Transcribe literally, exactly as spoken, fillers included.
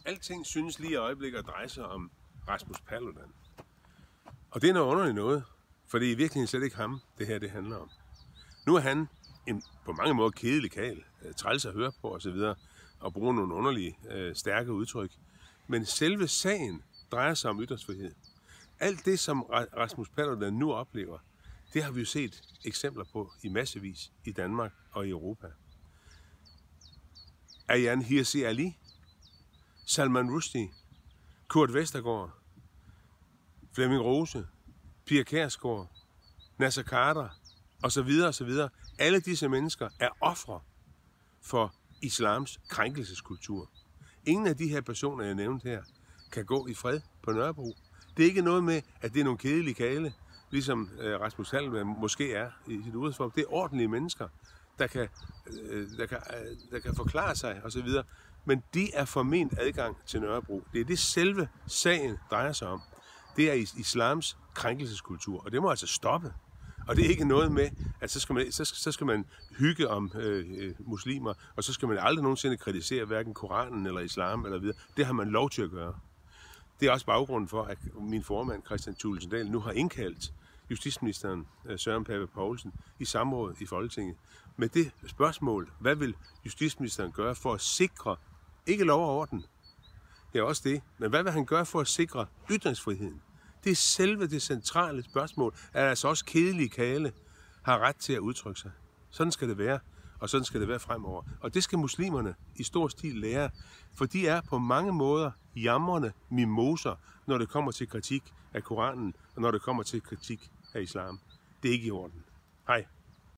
alting synes lige i øjeblikket at dreje sig om Rasmus Paludan. Og det er noget underligt noget, for det er i virkeligheden slet ikke ham, det her det handler om. Nu er han en på mange måder kedelig karl, træls at høre på osv., og bruge nogle underlige, øh, stærke udtryk. Men selve sagen drejer sig om ytringsfrihed. Alt det, som Rasmus Paludan nu oplever, det har vi jo set eksempler på i massevis i Danmark og i Europa. Ayaan Hirsi Ali, Salman Rushdie, Kurt Vestergaard, Flemming Rose, Pia Kjærsgaard, Naser Khader og så videre og så videre. Alle disse mennesker er ofre for islams krænkelseskultur. Ingen af de her personer, jeg nævnte her, kan gå i fred på Nørrebro. Det er ikke noget med, at det er nogle kedelige kale, ligesom øh, Rasmus Paludan måske er i sit udgangspunkt. Det er ordentlige mennesker, der kan, øh, der kan, øh, der kan forklare sig osv. Men de er forment adgang til Nørrebro. Det er det selve sagen drejer sig om. Det er islams krænkelseskultur, og det må altså stoppe. Og det er ikke noget med, at så skal man, så, så skal man hygge om øh, muslimer, og så skal man aldrig nogensinde kritisere hverken Koranen eller islam eller videre. Det har man lov til at gøre. Det er også baggrunden for, at min formand, Kristian Thulesen Dahl, nu har indkaldt justitsministeren Søren Pape Poulsen i samråd i Folketinget med det spørgsmål, hvad vil justitsministeren gøre for at sikre, ikke lov og orden, ja også det, men hvad vil han gøre for at sikre ytringsfriheden? Det er selve det centrale spørgsmål, at altså også kedelige kale har ret til at udtrykke sig. Sådan skal det være, og sådan skal det være fremover. Og det skal muslimerne i stor stil lære, for de er på mange måder jamrende mimoser, når det kommer til kritik af Koranen, og når det kommer til kritik af islam. Det er ikke i orden. Hej.